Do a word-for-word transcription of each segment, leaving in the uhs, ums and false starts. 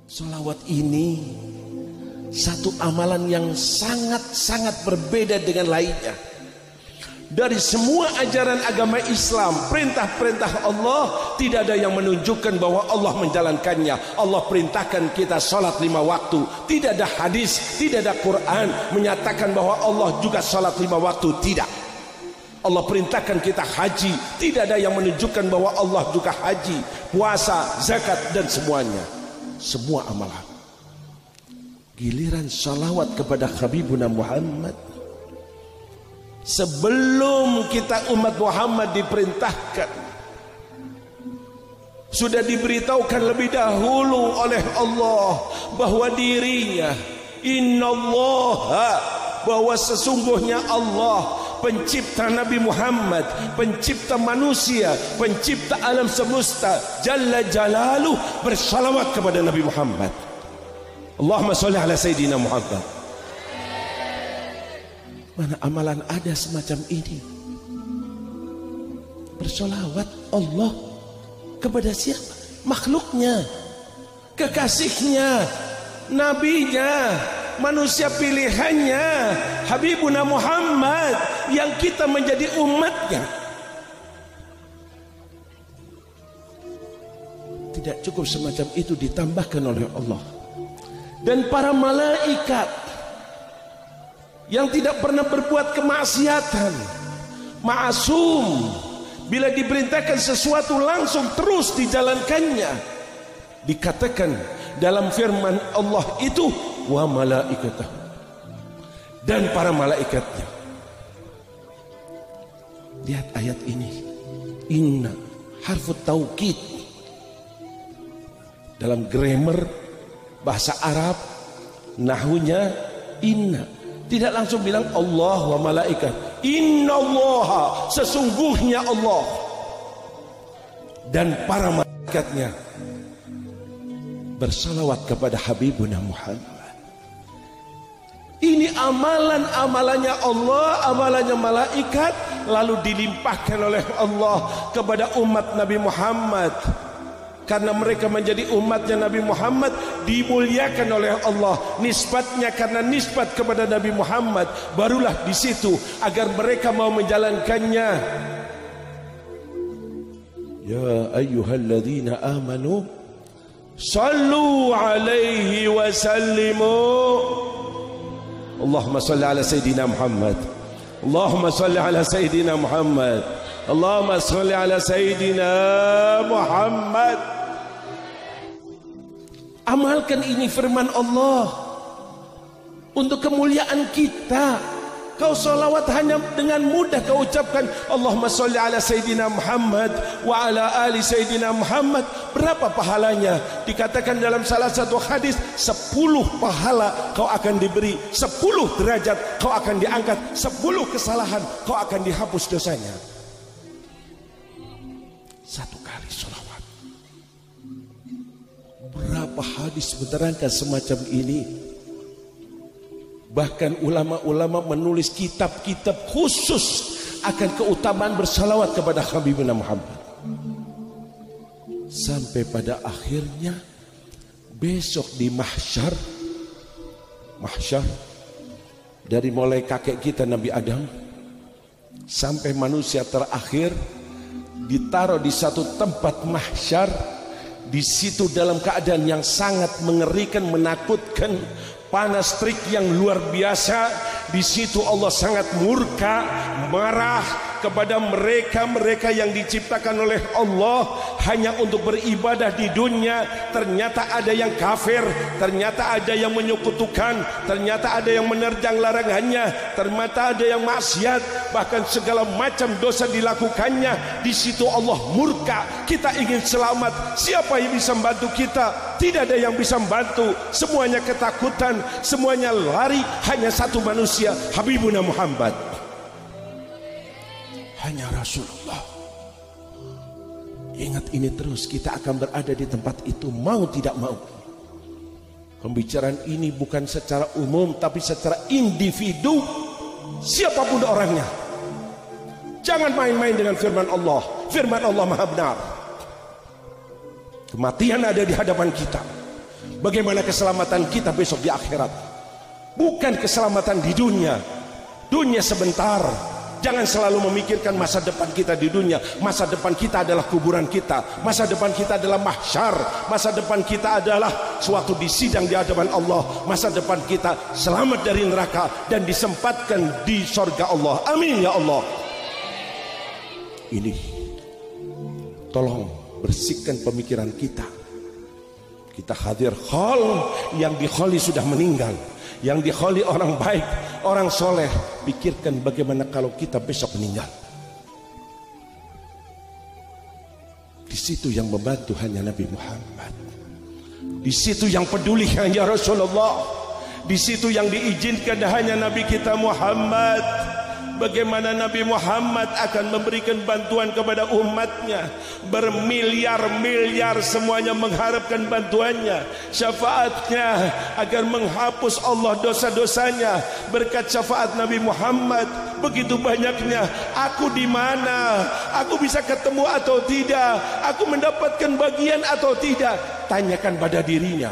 Sholawat ini satu amalan yang sangat-sangat berbeda dengan lainnya. Dari semua ajaran agama Islam, perintah-perintah Allah, tidak ada yang menunjukkan bahwa Allah menjalankannya. Allah perintahkan kita sholat lima waktu. Tidak ada hadis, tidak ada Quran menyatakan bahwa Allah juga sholat lima waktu. Tidak. Allah perintahkan kita haji. Tidak ada yang menunjukkan bahwa Allah juga haji, puasa, zakat, dan semuanya. Semua amalan. Giliran salawat kepada Habibuna Muhammad. Sebelum kita umat Muhammad diperintahkan, sudah diberitahukan lebih dahulu oleh Allah bahwa dirinya, innallaha, bahwa sesungguhnya Allah pencipta Nabi Muhammad, pencipta manusia, pencipta alam semesta, Jalla Jalaluh, bersalawat kepada Nabi Muhammad. Allahumma sholli ala Sayyidina Muhammad. Mana amalan ada semacam ini? Bersolawat Allah kepada siapa? Makhluknya, kekasihnya, nabinya, manusia pilihannya, Habibuna Muhammad, yang kita menjadi umatnya. Tidak cukup semacam itu ditambahkan oleh Allah. Dan para malaikat yang tidak pernah berbuat kemaksiatan, ma'asum, bila diperintahkan sesuatu langsung terus dijalankannya. Dikatakan dalam firman Allah itu, wa malaikatahu, dan para malaikatnya. Lihat ayat ini, inna harfut taukid. Dalam grammar bahasa Arab, nahunya inna, tidak langsung bilang Allah wa malaikat. Inna Allah, sesungguhnya Allah dan para malaikatnya bersalawat kepada Habibuna Muhammad. Ini amalan-amalannya Allah, amalannya malaikat, lalu dilimpahkan oleh Allah kepada umat Nabi Muhammad. Karena mereka menjadi umatnya Nabi Muhammad, dimuliakan oleh Allah. Nisbatnya karena nisbat kepada Nabi Muhammad, barulah di situ agar mereka mau menjalankannya. Ya ayyuhalladzina amanu sallu alaihi wa sallimu. Allahumma salli ala Sayyidina Muhammad. Allahumma salli ala Sayyidina Muhammad. Allahumma salli ala Sayyidina Muhammad. Amalkan ini firman Allah untuk kemuliaan kita. Kau salawat hanya dengan mudah kau ucapkan Allahumma sholli ala Sayyidina Muhammad wa ala ali Sayyidina Muhammad. Berapa pahalanya? Dikatakan dalam salah satu hadis, sepuluh pahala kau akan diberi, sepuluh derajat kau akan diangkat, sepuluh kesalahan kau akan dihapus dosanya. Satu kali salawat. Berapa hadis menerangkan semacam ini. Bahkan ulama-ulama menulis kitab-kitab khusus akan keutamaan bersalawat kepada Habibuna Muhammad. Sampai pada akhirnya besok di mahsyar, mahsyar dari mulai kakek kita Nabi Adam sampai manusia terakhir ditaruh di satu tempat mahsyar. Di situ dalam keadaan yang sangat mengerikan, menakutkan, panas terik yang luar biasa. Di situ Allah sangat murka, marah kepada mereka-mereka yang diciptakan oleh Allah hanya untuk beribadah di dunia. Ternyata ada yang kafir, ternyata ada yang menyekutukan, ternyata ada yang menerjang larangannya, ternyata ada yang maksiat, bahkan segala macam dosa dilakukannya. Di situ Allah murka. Kita ingin selamat, siapa yang bisa membantu kita? Tidak ada yang bisa membantu. Semuanya ketakutan, semuanya lari. Hanya satu manusia, Habibuna Muhammad, hanya Rasulullah. Ingat ini terus, kita akan berada di tempat itu mau tidak mau. Pembicaraan ini bukan secara umum tapi secara individu, siapapun orangnya. Jangan main-main dengan firman Allah. Firman Allah maha benar. Kematian ada di hadapan kita, Bagaimana keselamatan kita besok di akhirat? Bukan keselamatan di dunia. Dunia sebentar. Jangan selalu memikirkan masa depan kita di dunia. Masa depan kita adalah kuburan kita. Masa depan kita adalah mahsyar. Masa depan kita adalah suatu di sidang di hadapan Allah. Masa depan kita selamat dari neraka dan disempatkan di surga Allah. Amin ya Allah. Ini tolong bersihkan pemikiran kita. Kita hadir khol, yang dikholi sudah meninggal. Yang dikholi orang baik, orang soleh. Pikirkan bagaimana kalau kita besok meninggal. Di situ yang membantu hanya Nabi Muhammad. Di situ yang peduli hanya Rasulullah. Di situ yang diizinkan hanya Nabi kita Muhammad. Bagaimana Nabi Muhammad akan memberikan bantuan kepada umatnya. Bermiliar-miliar semuanya mengharapkan bantuannya, syafaatnya, agar menghapus Allah dosa-dosanya. Berkat syafaat Nabi Muhammad, begitu banyaknya. Aku di mana? Aku bisa ketemu atau tidak? Aku mendapatkan bagian atau tidak? Tanyakan pada dirinya.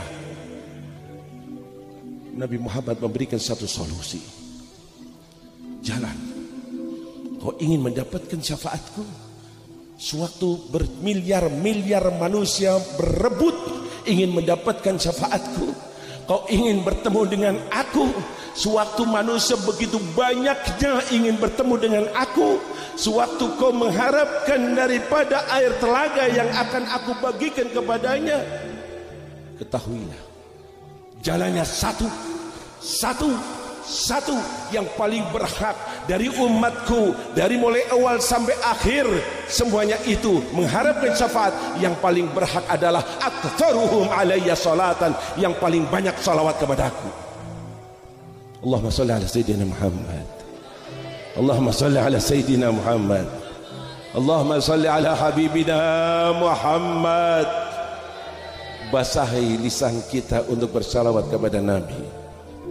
Nabi Muhammad memberikan satu solusi. Jalan. Kau ingin mendapatkan syafaatku? Sewaktu bermiliar-miliar manusia berebut ingin mendapatkan syafaatku. Kau ingin bertemu dengan aku? Sewaktu manusia begitu banyaknya ingin bertemu dengan aku. Sewaktu kau mengharapkan daripada air telaga yang akan aku bagikan kepadanya. Ketahuilah, jalannya satu, satu, satu yang paling berhak dari umatku, dari mulai awal sampai akhir, semuanya itu mengharapkan syafaat. Yang paling berhak adalah aktsaruhum alayya salatan, yang paling banyak salawat kepadaku. Allahumma shalli ala sayyidina Muhammad. Allahumma shalli ala sayyidina Muhammad. Allahumma shalli ala habibina Muhammad. Basahi lisan kita untuk bersalawat kepada Nabi.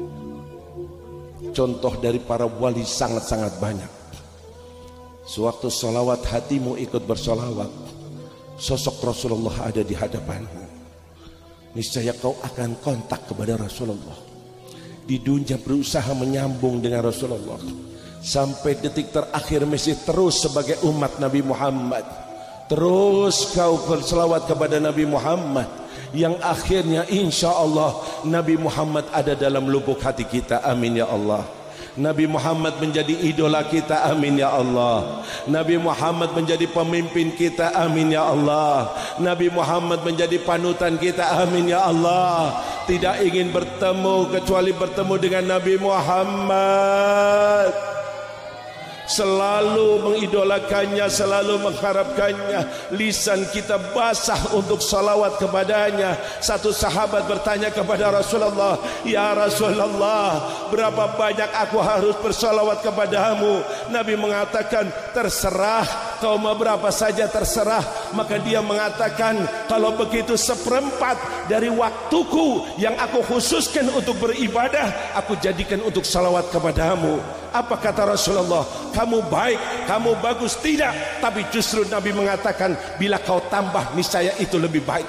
Contoh dari para wali sangat-sangat banyak. Sewaktu salawat hatimu ikut bersalawat, sosok Rasulullah ada di hadapanmu. Niscaya kau akan kontak kepada Rasulullah. Di dunia berusaha menyambung dengan Rasulullah. Sampai detik terakhir masih terus sebagai umat Nabi Muhammad. Terus kau bersalawat kepada Nabi Muhammad. Yang akhirnya insya Allah Nabi Muhammad ada dalam lubuk hati kita. Amin ya Allah. Nabi Muhammad menjadi idola kita. Amin ya Allah. Nabi Muhammad menjadi pemimpin kita. Amin ya Allah. Nabi Muhammad menjadi panutan kita. Amin ya Allah. Tidak ingin bertemu kecuali bertemu dengan Nabi Muhammad. Selalu mengidolakannya, selalu mengharapkannya. Lisan kita basah untuk salawat kepadanya. Satu sahabat bertanya kepada Rasulullah, ya Rasulullah, berapa banyak aku harus bersalawat kepadamu? Nabi mengatakan, terserah, kau mau berapa saja terserah. Maka dia mengatakan, kalau begitu seperempat dari waktuku yang aku khususkan untuk beribadah, aku jadikan untuk salawat kepadamu. Apa kata Rasulullah? Kamu baik, kamu bagus. Tidak, tapi justru Nabi mengatakan, bila kau tambah niscaya itu lebih baik.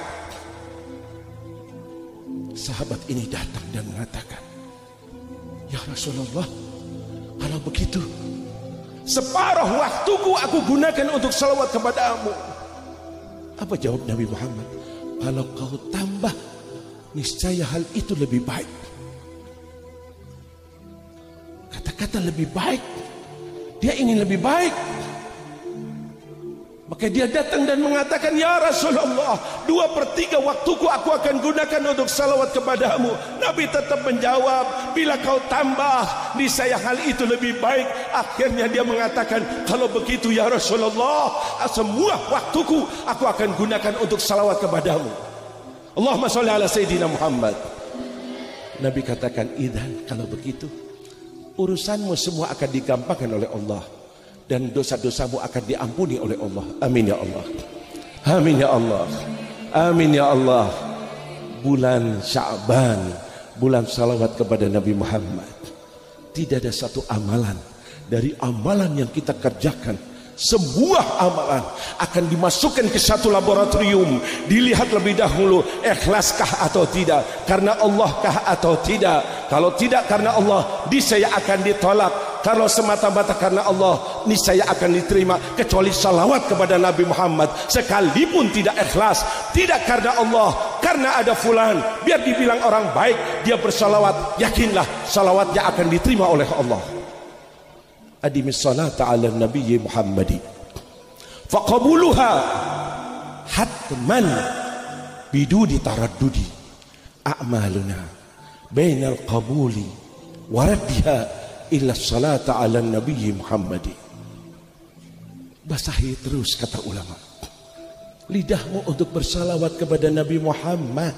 Sahabat ini datang dan mengatakan, ya Rasulullah, kalau begitu separuh waktuku aku gunakan untuk salawat kepadamu. Apa jawab Nabi Muhammad? Kalau kau tambah niscaya hal itu lebih baik. Kata-kata lebih baik, dia ingin lebih baik. Maka dia datang dan mengatakan, ya Rasulullah, dua per tiga waktuku aku akan gunakan untuk salawat kepadamu. Nabi tetap menjawab, bila kau tambah niscaya hal itu lebih baik. Akhirnya dia mengatakan, kalau begitu ya Rasulullah, semua waktuku aku akan gunakan untuk salawat kepadamu. Allahumma sholli ala sayyidina Muhammad. Nabi katakan, idzan, kalau begitu urusanmu semua akan digampangkan oleh Allah dan dosa-dosamu akan diampuni oleh Allah. Amin ya Allah. Amin ya Allah. Amin ya Allah. Bulan Sya'ban, bulan salawat kepada Nabi Muhammad. Tidak ada satu amalan dari amalan yang kita kerjakan sebuah amalan akan dimasukkan ke satu laboratorium, dilihat lebih dahulu ikhlaskah atau tidak, karena Allah kah atau tidak. Kalau tidak karena Allah, niscaya akan ditolak. Kalau semata-mata karena Allah, niscaya akan diterima. Kecuali salawat kepada Nabi Muhammad sekalipun tidak ikhlas, tidak karena Allah, karena ada fulan, biar dibilang orang baik dia bersalawat, yakinlah salawatnya akan diterima oleh Allah. Adimis salata ala nabiyyi Muhammadi faqabuluha hatman bidudi taraddudi a'maluna bainal qabuli waraddiha illa salata ala nabiyyi Muhammadi. Basahi terus, kata ulama, lidahmu untuk bersalawat kepada Nabi Muhammad.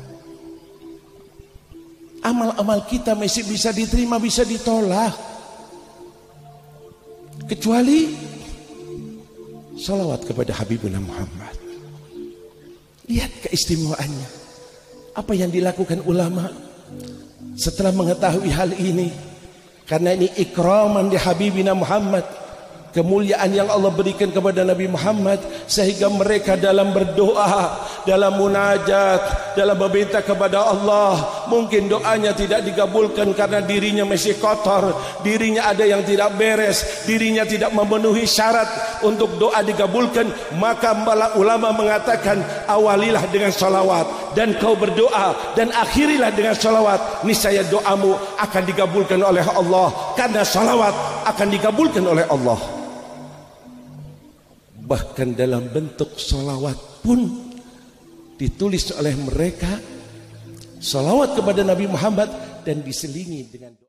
Amal-amal kita masih bisa diterima, bisa ditolak, kecuali salawat kepada Habibuna Muhammad. Lihat keistimewaannya, apa yang dilakukan ulama setelah mengetahui hal ini, karena ini ikraman di Habibina Muhammad, kemuliaan yang Allah berikan kepada Nabi Muhammad, sehingga mereka dalam berdoa, dalam munajat, dalam meminta kepada Allah, mungkin doanya tidak dikabulkan karena dirinya masih kotor, dirinya ada yang tidak beres, dirinya tidak memenuhi syarat untuk doa dikabulkan. Maka ulama mengatakan, awalilah dengan salawat, dan kau berdoa, dan akhirilah dengan salawat, niscaya doamu akan dikabulkan oleh Allah, karena salawat akan dikabulkan oleh Allah. Bahkan dalam bentuk salawat pun ditulis oleh mereka, salawat kepada Nabi Muhammad, dan diselingi dengan